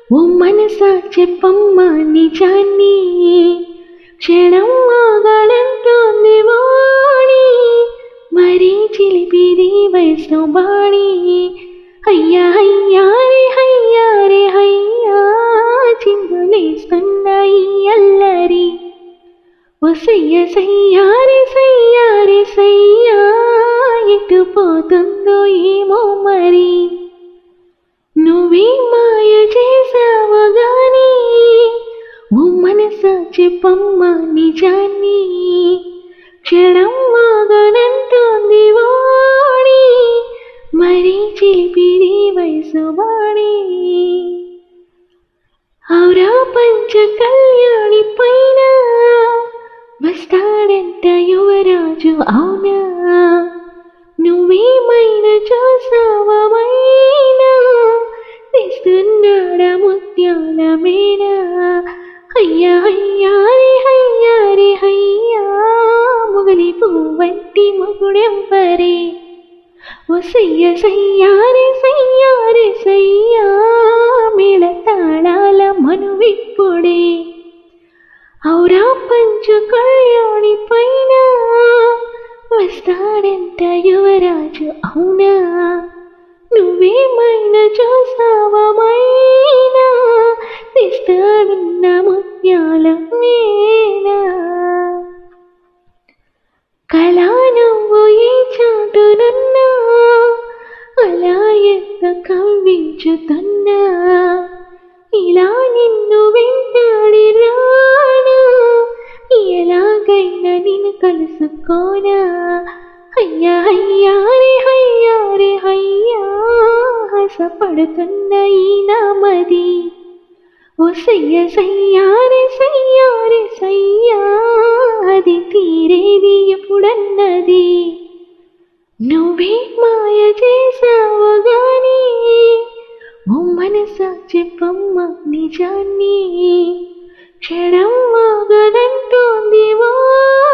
ఓ మనసా చెప్పమ్మా నిజాన్ని, క్షణం ఆగడంటోంది వాణి, మరీ చిలిపిది వయసు బాణి. అయ్యా అయ్యా రే హయ్యా రే హయ్యా, చిందులేస్తున్నాయి అల్లరి. ఓ సయ్య సయ్యా రే సయ్యా రే సయ్యా, ఎటు పోతుందో ఏమో మరి. నువ్వే మాయ చేసావు గాని, ఓ మనసా చెప్పమ్మా నిజాన్ని, క్షణం ఆగనంటోంది వాణి, మరీ చిలిపిది వయసు బాణి. ఔరా పంచ కళ్యాణి పైన వస్తాడంట యువరాజు అవునా, నువ్వేమైనా చూసావమైనా, తెస్తున్నాడా ముత్యాల మేనా. అయ్యా అయ్యా రే హయ్యా రే హయ్యా, మొగలి పువ్వంటి మొగుడెవ్వరే. ఓ సయ్య సయ్యా రే సయ్యా రే సయ్యా, మేళ తాళాల మనువిప్పుడే. ఔరా పంచ కళ్యాణి పైన వస్తాడంట యువరాజు అవునా, నువ్వేమైనా చూసావమైనా, తెస్తాడున్న ముత్యాల మేనా. కళా నువ్వు ఏ చాటునున్నా, అలా ఎంత కవ్వించుతున్నా, ఇలా నిన్ను వెంటాడి రానా, ఎలాగైనా నిన్ను కలుసుకోనా. అయ్యా అయ్యా రే హయ్యా రే హయ్యా, ఆశపడుతున్న ఈ నామది. ఓ సయ్య సయ్యా రే సయ్యా రే సయ్యా, అది తీరేది ఎప్పుడన్నది. నువ్వే మాయ చేసావు గాని, ఓ మనసా చెప్పమ్మా నిజాన్ని, క్షణం ఆగడంటోంది వా